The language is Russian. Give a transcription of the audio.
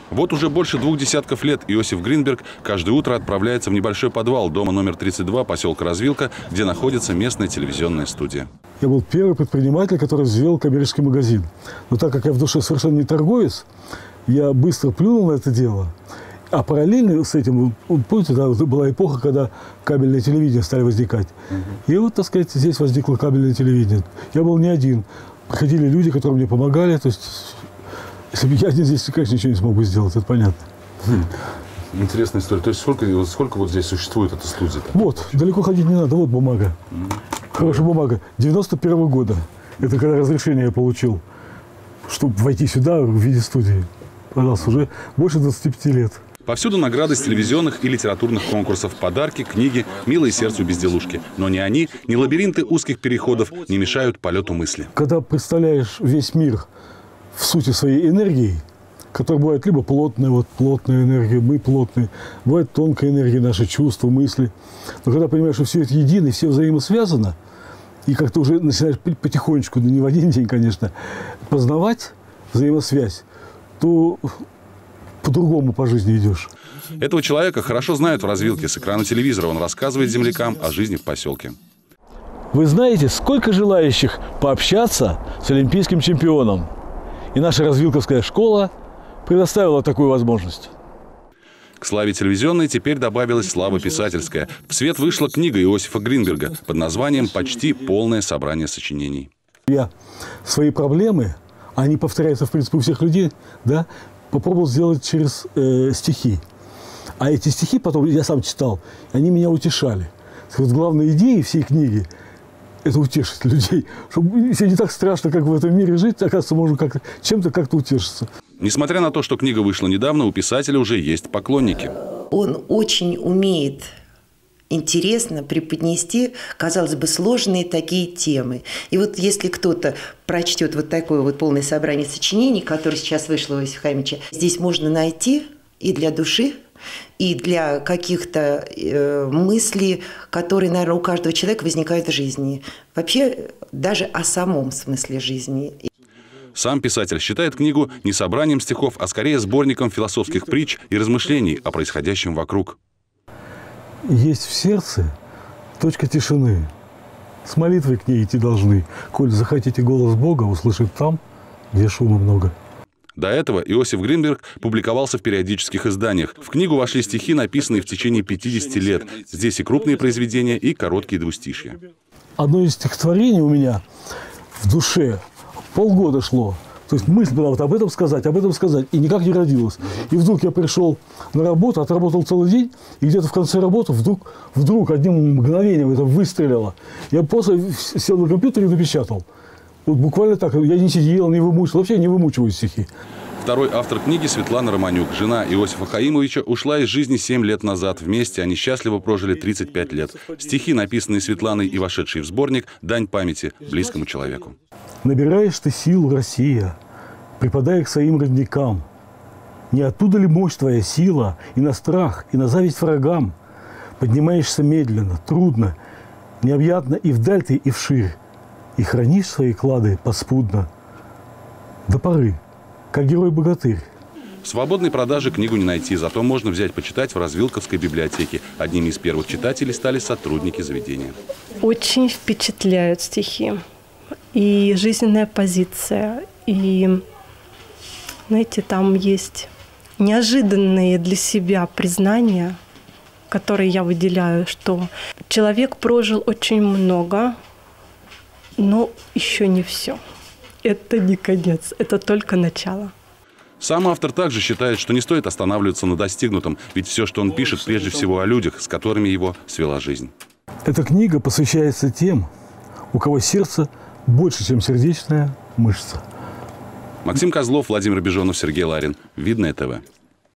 Вот уже больше 2 десятков лет Иосиф Гринберг каждое утро отправляется в небольшой подвал дома номер 32 поселка Развилка, где находится местная телевизионная студия. Я был первый предприниматель, который взвел коммерческий магазин. Но так как я в душе совершенно не торговец, я быстро плюнул на это дело. А параллельно с этим, помните, да, была эпоха, когда кабельное телевидение стали возникать. И вот, так сказать, здесь возникло кабельное телевидение. Я был не один. Приходили люди, которые мне помогали. То есть, если бы я один здесь, конечно, ничего не смог бы сделать, это понятно. Интересная история. То есть сколько вот здесь существует эта студия? Вот, далеко ходить не надо. Вот бумага. Хорошая бумага. 91-го года. Это когда разрешение я получил, чтобы войти сюда в виде студии. Пожалуйста, уже больше 25 лет. Повсюду награды с телевизионных и литературных конкурсов, подарки, книги, милые сердцу безделушки. Но ни они, ни лабиринты узких переходов не мешают полету мысли. Когда представляешь весь мир в сути своей энергии, которая бывает либо плотная, вот плотная энергия, мы плотные, бывает тонкая энергия, наши чувства, мысли. Но когда понимаешь, что все это едино, все взаимосвязано, и как-то уже начинаешь потихонечку, да не в один день, конечно, познавать взаимосвязь, то по-другому по жизни идешь. Этого человека хорошо знают в Развилке. С экрана телевизора он рассказывает землякам о жизни в поселке. Вы знаете, сколько желающих пообщаться с олимпийским чемпионом? И наша развилковская школа предоставила такую возможность. К славе телевизионной теперь добавилась слава писательская. В свет вышла книга Иосифа Гринберга под названием «Почти полное собрание сочинений». Я свои проблемы, они повторяются, в принципе, у всех людей, да, попробовал сделать через стихи. А эти стихи потом, я сам читал, они меня утешали. Вот главная идея всей книги – это утешить людей. Чтобы все не так страшно, как в этом мире жить, оказывается, можно чем-то как-то утешиться. Несмотря на то, что книга вышла недавно, у писателя уже есть поклонники. Он очень умеет интересно преподнести, казалось бы, сложные такие темы. И вот если кто-то прочтет вот такое вот полное собрание сочинений, которое сейчас вышло у Иосифа Хаимовича, здесь можно найти и для души, и для каких-то мыслей, которые, наверное, у каждого человека возникают в жизни. Вообще, даже о самом смысле жизни. Сам писатель считает книгу не собранием стихов, а скорее сборником философских притч и размышлений о происходящем вокруг. Есть в сердце точка тишины. С молитвой к ней идти должны. Коль захотите голос Бога услышать там, где шума много. До этого Иосиф Гринберг публиковался в периодических изданиях. В книгу вошли стихи, написанные в течение 50 лет. Здесь и крупные произведения, и короткие двустишья. Одно из стихотворений у меня в душе полгода шло. То есть мысль была вот об этом сказать, и никак не родилась. И вдруг я пришел на работу, отработал целый день, и где-то в конце работы вдруг одним мгновением это выстрелило. Я просто сел на компьютер и напечатал. Вот буквально так. Я не сидел, не вымучивал, вообще не вымучиваю стихи. Второй автор книги Светлана Романюк, жена Иосифа Хаимовича, ушла из жизни 7 лет назад. Вместе они счастливо прожили 35 лет. Стихи, написанные Светланой и вошедшие в сборник, дань памяти близкому человеку. Набираешь ты силу, Россия, припадая к своим родникам. Не оттуда ли мощь твоя сила и на страх, и на зависть врагам? Поднимаешься медленно, трудно, необъятно и вдаль ты, и вширь, и хранишь свои клады поспудно до поры, как герой-богатырь. В свободной продаже книгу не найти, зато можно взять почитать в Развилковской библиотеке. Одними из первых читателей стали сотрудники заведения. Очень впечатляют стихи. И жизненная позиция, и, знаете, там есть неожиданные для себя признания, которые я выделяю, что человек прожил очень много, но еще не все. Это не конец, это только начало. Сам автор также считает, что не стоит останавливаться на достигнутом, ведь все, что он пишет, прежде всего о людях, с которыми его свела жизнь. Эта книга посвящается тем, у кого сердце больше, чем сердечная мышца. Максим Козлов, Владимир Бежонов, Сергей Ларин. Видное ТВ.